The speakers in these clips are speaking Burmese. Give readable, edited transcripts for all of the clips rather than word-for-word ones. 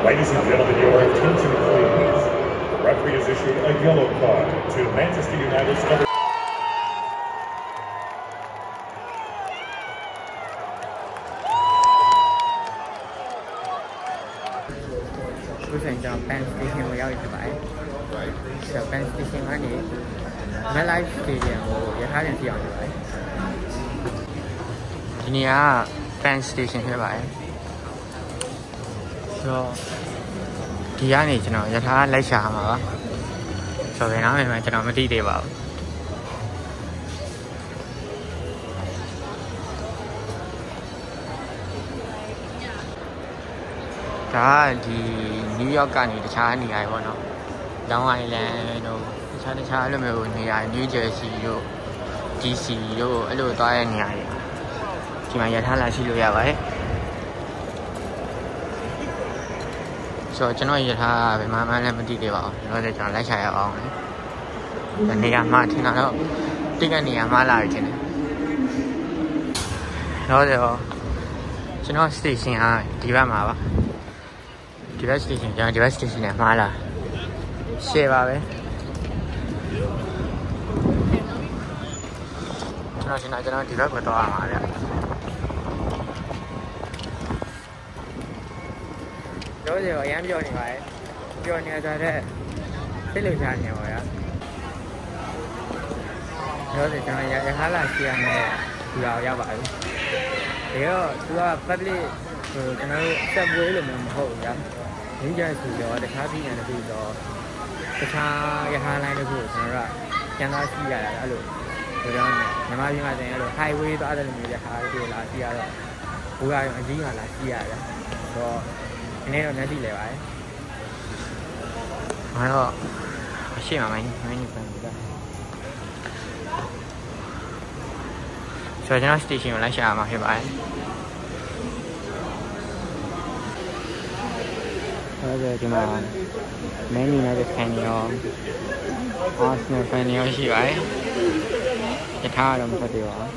Ladies and gentlemen, your attention please. The referee has issued a yellow card to Manchester United's number. အခုဆိုရင်ကျွန်တော် Pen Station ကိုရောက်ဖြစ်ပါတယ်။ဆိုတော့ Pen Station ကနေ MetLife Stadium ကိုရထားပြန်ကြည့်အောင်လုပ်ပါတယ်။ဒီနေရာက Pen Station ဖြစ်ပါတယ်။ဆိုတော့ဒီကနေကျွန်တော်ရထားလိုက်ရှာမှာပါ။ဆိုတော့ဘယ်နားမှကျွန်တော်မသိသေးပါဘူး။ဒါကဒီနယူးယောက်ကနေတခြားနေရာတွေပေါ့နော်။ Long Island တို့တခြားအဲ့လိုမျိုးနေရာ New Jersey တို့ DC တို့အဲ့လိုသွားတဲ့နေရာတွေဒီမှာရထားလာရှိလို့ရပါတယ်။ဆိုတော့ကျွန်တော်ရထားဘယ်မှလည်းမသိသေးပါဘူး။ဒါဆိုကျွန်တော်လိုက်ရှာရအောင်လေ။နေရာမှာထင်တာတော့တိတ်ကနေရာမှာလာပြီထင်တယ်။တော့ကျွန်တော် station ကဒီဘက်မှာပါ။ Device station ကျွန်တော် device station နဲ့မှားလာရှယ်ပါပဲကျွန်တော်ဒီဘက်ကိုတော့အောင်ပါဗျတော့ဒီအရင်ပြောနေပါတယ်ပြောနေကြတဲ့စိတ်လှုပ်ရှားနေပါဗျာတော့ဒီကျွန်တော်ရထားလာရှိရမယ်ဒီတော့ရောက်ပါပြီဒါတော့သူက public ကျွန်တော်တို့ဆက်ပွဲလို့မျိုးမဟုတ်ဘူးဗျာရင်းကြစီတော့တခြားပြည်နယ်တစ်ခုတော့တခြားရထားလိုင်းတစ်ခုကျွန်တော်တို့ကကျန်သားရှိရတာအဲ့လိုဒါကြောင့်မြန်မာပြည်မှာတင်အဲ့လို highway သွားတဲ့လူမျိုးရထားတွေလာရှိရတော့ဘူကအကြီးကလာရှိရတယ်ဆိုတော့ဒီနေ့တော့မျက်စိလဲပါတယ်ငါတော့မရှိမှမင်းပန်ပြီလားဆိုတော့ကျွန်တော် station ကိုလိုက်ရှာမှာဖြစ်ပါတယ်အဲ့ဒီမှာ Man United fan ရော Arsenal fan ရောရှိပါတယ်။တခါတော့မဖတ်သေးပါဘူး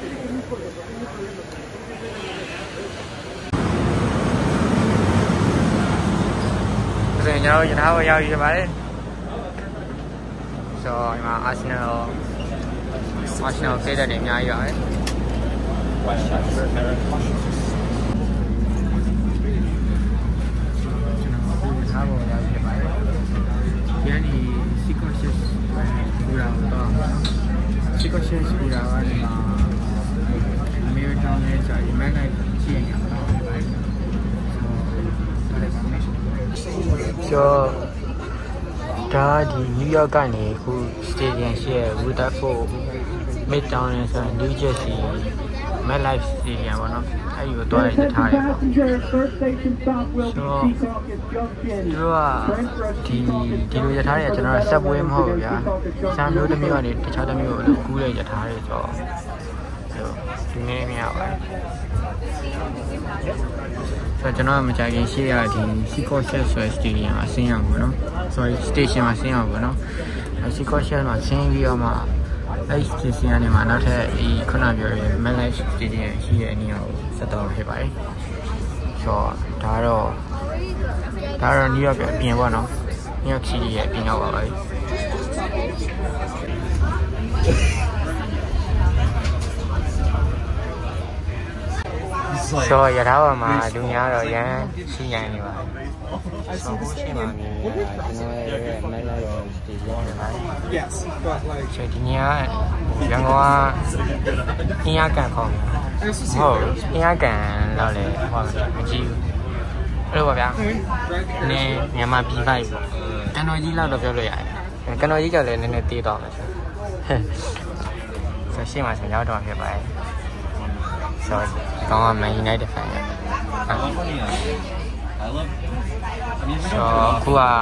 ။ဆိုရင်ကျွန်တော်ရထားကိုရောက်ရပါတယ်။ဆိုတော့ဒီမှာ Arsenal ပြည်တယ်နေအများကြီးပါတယ်။Yani psicosis kurang tau. Psicosis kurang ada. Amerika ni cari mana sih yang tahu. So, dah di New York kan ni, aku stadium share, Rutherford, Midtown ni sana, New Jersey, MetLife Stadium mana. Ayo tu ada jatah. So,ဒီလိုရထားတွေကျွန်တော် subway မဟုတ်ဘူးဗျာ။စာမျိုးတစ်မျိုးကနေတခြားတစ်မျိုးကိုကူးလိုက်ရထားတွေဆိုတော့ဒီနေ့မရပါဘူး။ဆိုတော့ကျွန်တော်မကြခင်ရှေ့ရဒီ Seacoshes ဆိုတဲ့ stadium မှာဆင်းရမှာပေါ့နော်။ Sorry station မှာဆင်းရမှာပေါ့နော်။Seacoshes မှာဆင်းပြီးတော့မှအဲ့ station ကနေမှနောက်ထပ်ဒီခုနပြောတဲ့ MetLife Stadium ရှိတဲ့နေရာကိုဆက်တော့ဖြစ်ပါတယ်။ဆိုတော့ဒါတော့New York အပြင်ပေါ့နော် New York City ရဲ့အပြင်ရောက်ပါပါဆိုရထားပါမှာလူများတော့ရမ်းရှိရန်နေပါဆိုဟိုရှိမှမြင်ကျွန်တော်ရဲ့ MetLife Stadium နဲ့ပါ Yes but like ဒီညရန်ကုန်ကအင်းရကန်ခေါင်းဟုတ်အင်းရကန်တော့လေဟောမကြည့်ဘူးအဲ့လိုပါဗျာနည်းမြန်မာပြည်ပိုက်ကန်တော်ကြီးလောက်တော့ပြောလို့ရတယ်ကန်တော်ကြီးကြောင့်လည်းနည်းနည်းတေးတော့မယ်ဆိုရှေ့မှာဆိုရောက်တော့ဖြစ်ပါတယ်ဆိုတော့ Man United fan ရဆိုခုက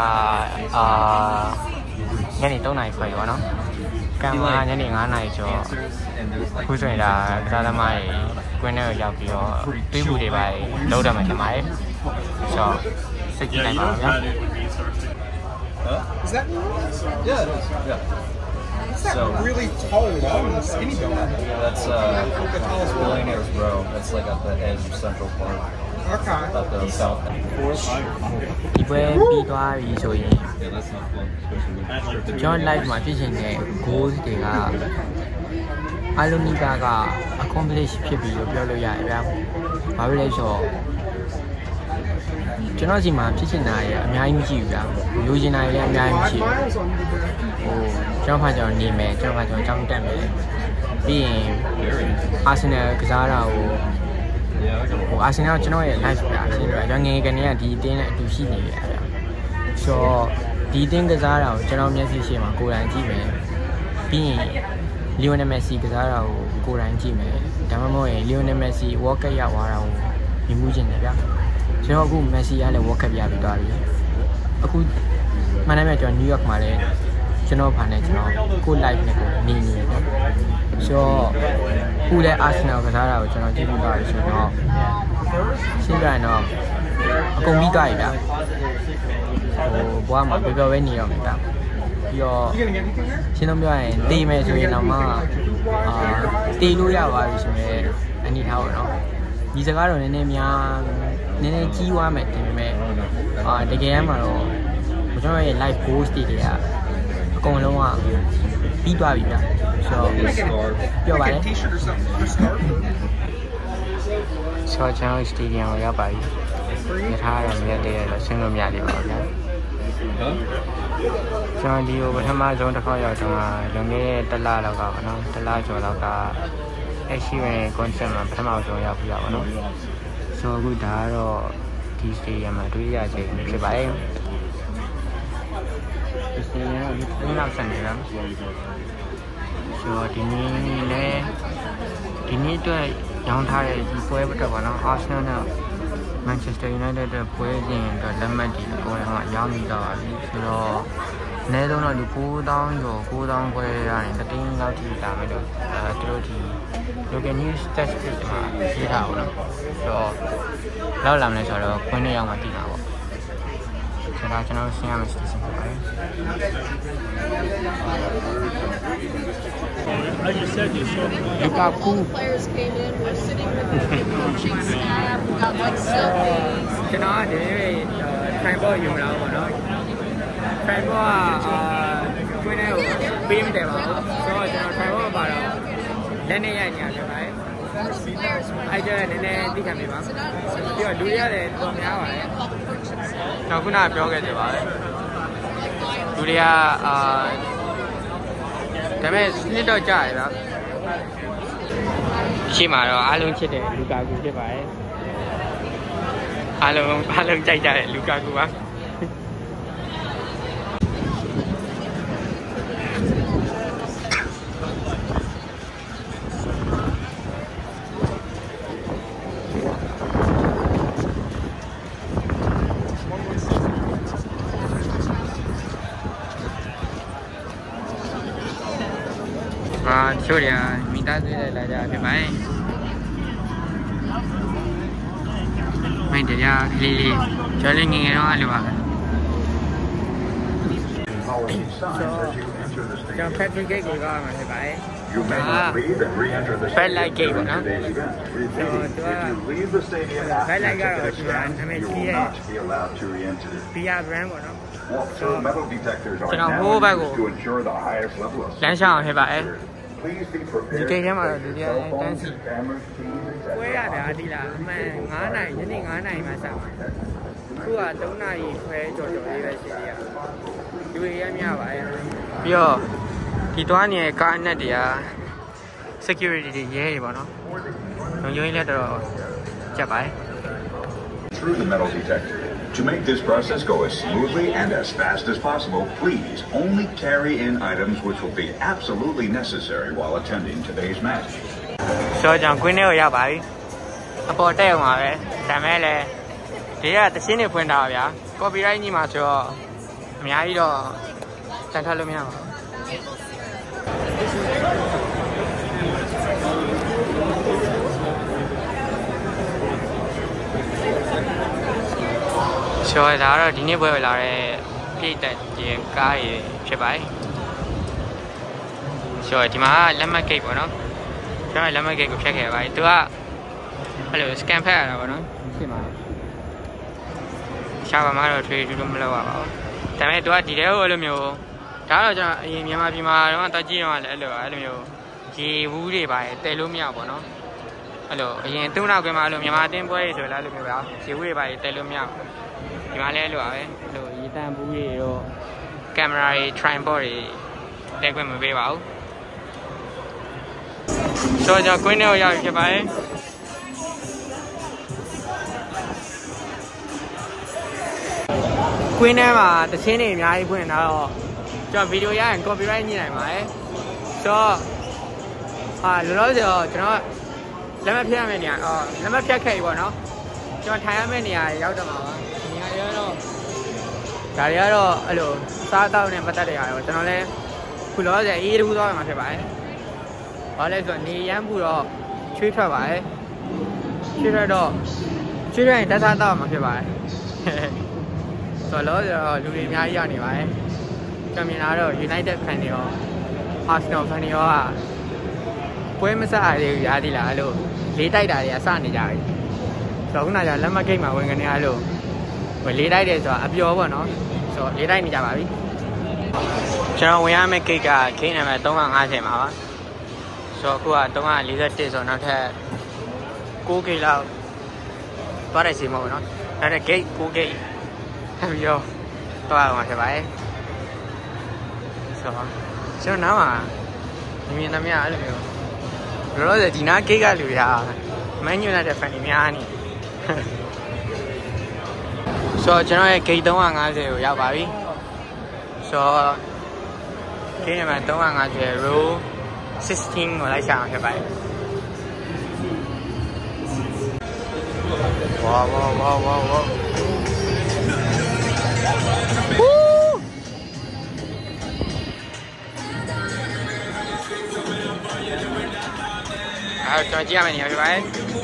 ညနေ3 နာရီခွဲပေါ့နော်ကန်ကညနေ9 နာရီကျော်ခုဆိုရင်ဒါကစားသမားတွေကွင်းထဲကိုရောက်ပြီးတော့တွေးမှုတွေပါလောက်တော့မှထင်ပါတယ်ဆိုတော့စိတ်ကြည့်နိုင်ပါဗျာ Is that yeah. That's so really tall, long, skinny building. That's the tallest billionaires row. That's like at the edge of Central Park. Okay. about the south. ဒီပွဲပြီးသွားပြီဆိုရင် Yeah, that's not fun, especially with ကျွန်တော် live မှာဖြစ်ချင်တဲ့ goals တွေကအားလုံးနီးပါးက accomplish ဖြစ်ပြီလို့ပြောလို့ရတယ်ဗျာ။ဘာဖြစ်လဲဆိုတော့ကျွန်တော်စီမှာဖြစ်ချင်တာတွေအများကြီးမရှိဘူးဗျာ။လိုချင်တာတွေလည်းအများကြီးမရှိဘူး။ဟိုကျွန်တော်ဖာကျွန်တော်နေမယ်ကျွန်တော်ဖာကျွန်တော်ကြောင်းတက်မယ်။ပြီးရင် Arsenal ကစားတာကိုဟို Arsenal ကျွန်တော်ရဲ့ live ပြရှင်းပြကျွန်တော်ငယ်ကနေကဒီအတင်းနဲ့အတူရှိနေရဗျာ။ဆိုတော့ဒီအတင်းကစားတာကိုကျွန်တော်မျက်စိရှိမှာကိုယ်တိုင်ကြည့်မယ်။ပြီးရင်လီယိုနယ်မက်ဆီကစားတာကိုကိုယ်တိုင်ကြည့်မယ်ဒါမှမဟုတ်ရင်လီယိုနယ်မက်ဆီ World Cup ရောက်သွားတာကိုမြင်မှုချင်တယ်ဗျာကျွန်တော်အခုမက်ဆီကလည်း World Cup ရပြီးသွားပြီအခုမှန်တယ်ကျွန်တော် New York မှာလည်းကျွန်တော်ဖာနဲ့ကျွန်တော်ကို live နဲ့ကိုနေနေတယ်ဆိုတော့ခုလည်း Arsenal ကစားတာကိုကျွန်တော်ကြည့်ပြီးသွားပြီဆိုတော့ရှင်းပြရင်တော့အကုန်ပြီးသွားပြီဗျာဟိုဘွားမှာပြောပြောပဲနေရောမယ်ဗျာပြီးတော့ရှင်းတော့ပြောရင်တေးမယ်ဆိုရင်တော့မှတေးလို့ရပါပြီဆိုတော့အနေထားပါတော့ဒီစကားတော့နည်းနည်းကြီးသွားမယ်တင်ပေမဲ့တကယ်မှတော့ကျွန်တော်ရဲ့ live goals တွေကအကုန်လုံးကပြီးသွားပြီဗျာဆိုတော့ပြောပါလေဆိုတော့ကျွန်တော် stadium ကိုရောက်ပါပြီရထားရမြတ်တဲ့တော့ဆင်းလို့မရသေးပါဘူးဗျာကျွန်တော်ဒီကိုပထမဆုံးတစ်ခေါက်ရောက်တော့လွန်ခဲ့တဲ့တစ်လလောက်ကပေါ့နော်တစ်လကျော်လောက်ကအဲ့ရှိဝင် concert မှာပထမဆုံးရောက်ပြီးပါပေါ့နော်ဆိုတော့အခုဒါကတော့ဒီ stadium မှာတွေ့ရချိန်ဖြစ်ပါတယ်ဒီ stadium ကဘယ်လောက်ဆန်နေလဲဆိုတော့ဒီနေ့အတွက်ရောင်းထားတဲ့ဒီပွဲအတွက်ပေါ့နော် Arsenal နဲ့ Manchester United တဲ့ပွဲစဉ်အတွက်လက်မှတ်တွေအကုန်လုံးကရောင်းပြီးတော့ပါပြီဆိုတော့အနည်းဆုံးတော့ဒီ9000ကျော်9000ခွဲရရင်တသိန်းလောက်ထိလာမယ်လို့သူတို့ဒီ local news statistics မှာရေးထားပါတော့ဆိုတော့လောက်လာမယ်ဆိုတော့ခွင့်နဲ့ရောက်မှသိမှာပေါ့ဆိုတော့ကျွန်တော်ဆင်းရမယ် station ဖြစ်ပါတယ်Lukaku players came in, we're sitting with the coaching staff, we got like selfies. ကျွန်တော်ဒီထိုင်ပေါ်ယူလာပါတော့ထိုင်ပေါ်ကွင်းထဲကိုပေးမတယ်ပါဘူးဆိုတော့ကျွန်တော်ထိုင်ပေါ်ပါတော့လက်နဲ့ရိုက်နေရတယ်ဗျာအဲ့ကျနည်းနည်းသိခံပေးပါပြီးတော့လူရတယ်တော်များပါတယ်ကျွန်တော်ခုနပြောခဲ့ကြပါလေလူတွေကဒါပေမဲ့နှစ်တော့ကြာရဗျာရှိမှာတော့အားလုံးချစ်တယ်လူကာကူဖြစ်ပါတယ်အားလုံးကြိုက်ကြတယ်လူကာကူပါချို့ရမိသားစုလိုက်လာကြဖြစ်ပါတယ်မိုင်းတရားလေးကျော်လေးငယ်ငယ်တော့အဲ့လိုပါပဲကျွန်တော် Patrick Gate ကိုသွားမှာဖြစ်ပါတယ်Bad Light Gate ပေါ့နော်Bad Light ကတော့ဒီမှာနာမည်ကြီးရဲ့ PR brand ပေါ့နော်ကျွန်တော်ဟိုးဘက်ကိုလမ်းရှောင်းဖြစ်ပါတယ်ဒီကိန်းထဲမှာတော့လူတွေကတန်းစီပွဲရတာဒီလားအမှန်9နာရီညနေ9နာရီမှစမှာအခုက3နာရီခွဲကျော်လေးပဲရှိသေးရလူတွေရများပါတယ်ပြီးတော့ဒီသွားနေတဲ့ကားအနက်တွေက security တွေရဲတွေပေါ့နော်လုံခြုံရေးလည်းတော်တော်ကြက်ပါတယ် Through the metal detector. To make this process go as smoothly and as fast as possible, please only carry in items which will be absolutely necessary while attending today's match. So, I'm going to go to the hotel. I'm going to go to the copyright. I'm going to go to the So, I thought I didn't wear a plate that you carry. So, I did my lemon cake. So, I lemon cake. Check it. I do a hello scam pair. ဘာမှတော့ထွေးတူမလုပ်ရပါဘူးဒါပေမဲ့သူကဒီတဲကိုအဲ့လိုမျိုးဒါတော့ကျွန်တော်အရင်မြန်မာပြည်မှာတော့တက်ကြည့်တော့လည်းအဲ့လိုမျိုးရေဘူးတွေပါတဲလို့မရဘူးပေါ့နော်အဲ့လိုအရင်3နောက်ကွင်းမှာအဲ့လိုမြန်မာတင်းပွဲတွေဆိုလည်းအဲ့လိုမျိုးပါရေဘူးတွေပါတဲလို့မရဘူးဒီမှာလည်းအဲ့လိုပါပဲအဲ့လိုရေတန်ဘူးတွေတော့ကင်မရာတွေ tripod တွေတဲခွင့်မပေးပါဘူးဆိုတော့ကျွန်တော်ကွင်းထဲကိုရောက်ဖြစ်ပါတယ်ကွင်းထဲမှာတခြင်းတွေအများကြီးဖွင့်ထားတော့ကျွန်တော်ဗီဒီယိုရရင် copyright ညှိနိုင်ပါတယ်ဆိုတော့လောလောဆယ်တော့ကျွန်တော်လက်မဖြတ်ရမယ့်နေရာလက်မဖြတ်ခဲ့ပြီပေါ့နော်ကျွန်တော်ထိုင်ရမယ့်နေရာရောက်တော့မှာပါနေရာတွေကတော့ဒါတွေကတော့အဲ့လိုစားတောက်နဲ့ပတ်သက်တဲ့နေရာတွေကျွန်တော်လည်းခုလောလောဆယ်အေးတူးသွားမှာဖြစ်ပါတယ်ဘာလဲဆိုတော့နေရမ်းပူတော့ချွေးထွက်ပါတယ်ချွေးထွက်ရင်တက်စားတောက်မှာဖြစ်ပါတယ်ဆိုတော့လူတွေအများကြီးရောက်နေပါတယ်ကျွန်တော်မြင်တာတော့ United fan တွေရော Arsenal fan တွေရောပွဲမဆက်အားသေးဘူးရားသီလားအဲ့လိုလေးတိုက်တာတွေကစနေကြပြီဆိုတော့ခုနကလက်မကိတ်မှာဝင်ကနေအဲ့လိုလေးတိုက်တယ်ဆိုတာအပျော်ပေါ့နော်ဆိုတော့လေးတိုက်နေကြပါပြီကျွန်တော်ဝင်ရမယ့်ကိတ်ကဂိမ်းနံပါတ်350မှာပါဆိုတော့အခုက341ဆိုတော့နောက်ထပ်6ကိတ်လောက်သွားတယ်စီမဟုတ်နော်အဲ့ဒါဂိတ်6ကိတ်ပြီးတော့သွားအောင်ဖြစ်ပါတယ်ဆိုတော့ကျွန်တော်နားမှာမြင်သမျှအဲ့လိုမျိုးဘယ်လိုလဲဒီနားဂိတ်ကလူရမန်ယူနိုက်တက်ဖန်တွေများနေဆိုတော့ကျွန်တော်ရဲ့ဂိတ်350ကိုရောက်ပါပြီဆိုတော့ဂိတ်နံပါတ်350 row 16ကိုလိုက်ချအောင်ဖြစ်ပါတယ်ဝါကျွန်တော်ကြည့်ရမယ်နေရာဖြစ်ပါတယ်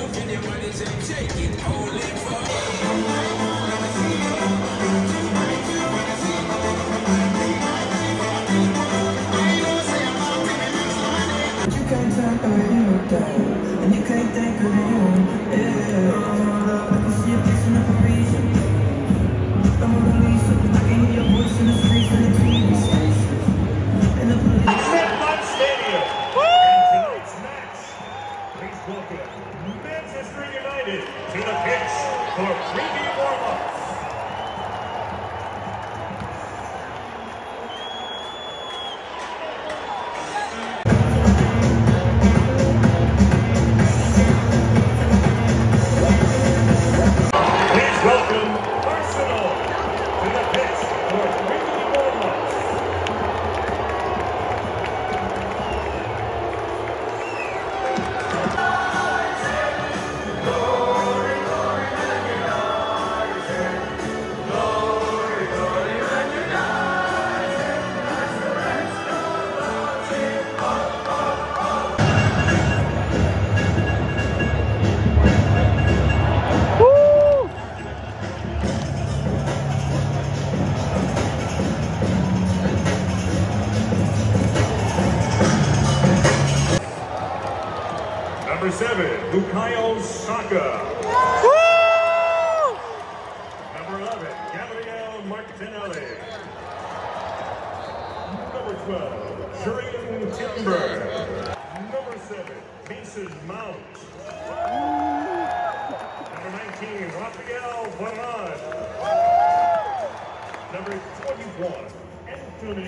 Manchester United to the pitch for preview warm-ups. Please welcome Arsenal to the pitch for preview warm-ups. Number 7, Bukayo Saka. Number 11, Gabriel Martinelli. Number 12, Julian Timber. Number 7, Mason Mount. Number 19, Rafael Varane. Number 21, Anthony.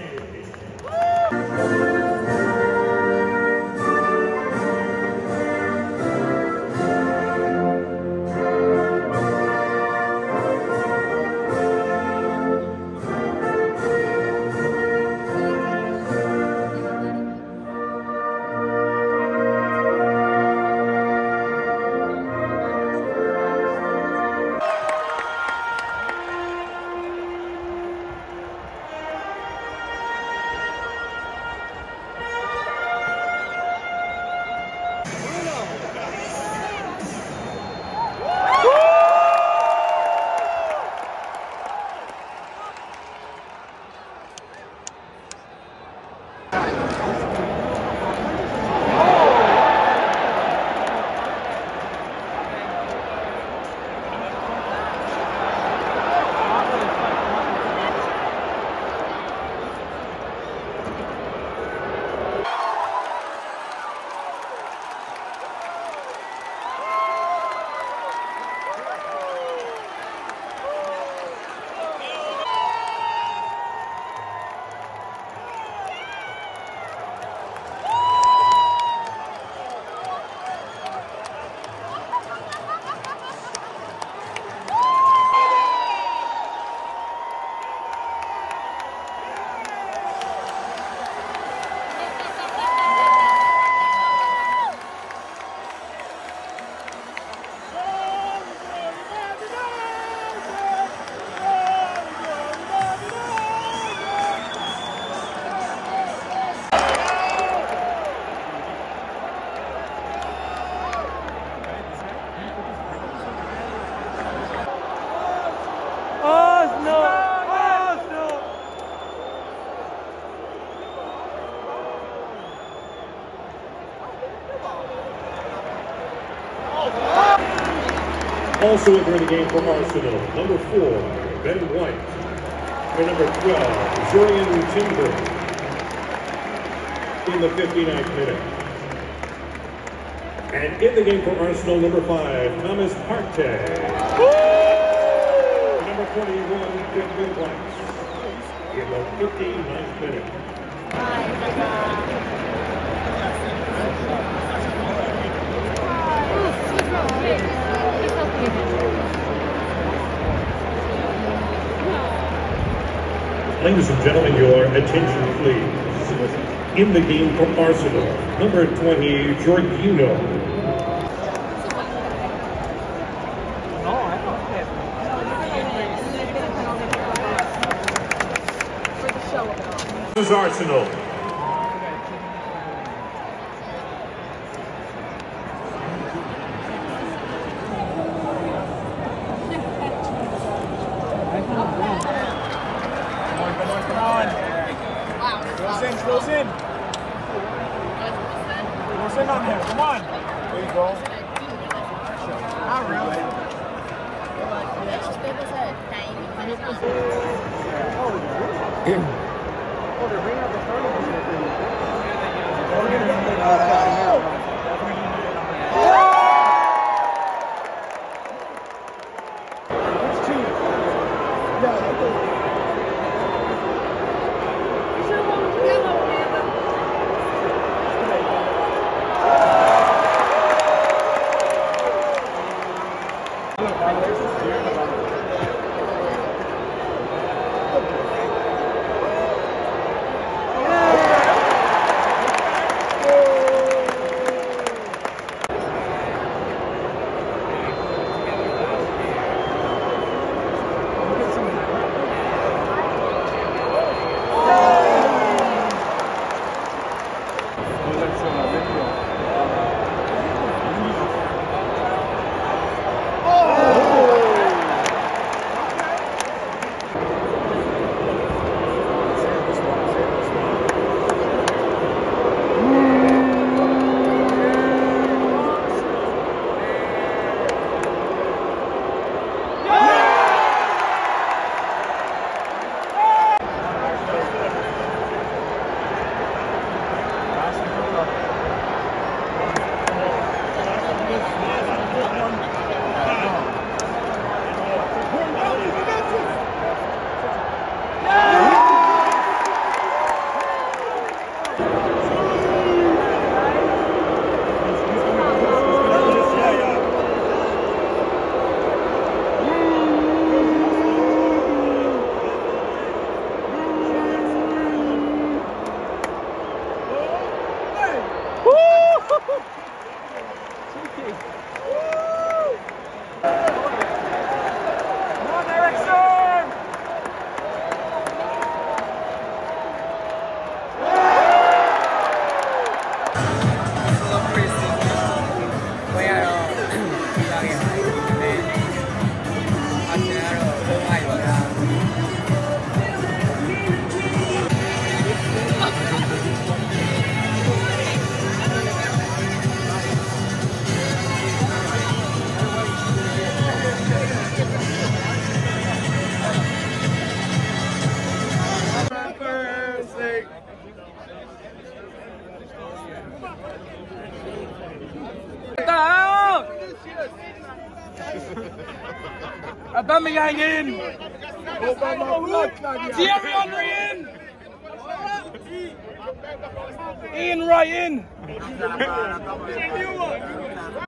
Also entering the game for Arsenal, number 4, Ben White. And number 12, Jurrien Timber. In the 59th minute. And in the game for Arsenal, number 5, Thomas Partey. Number 41, Ben White. In the 59th minute. Ladies and gentlemen, your attention please. In the game for Arsenal, number 20, Jorginho. This is Arsenal. Close in. Close in on him. Come on. There you go. Not really. Aubameyang in. Thierry Henry in. Ian Wright in.